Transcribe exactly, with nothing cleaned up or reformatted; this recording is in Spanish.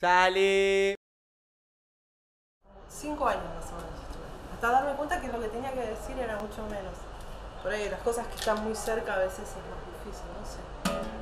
Dale. Cinco años más o menos estuve. Hasta darme cuenta que lo que tenía que decir era mucho menos. Por ahí las cosas que están muy cerca a veces es más difícil, no sé.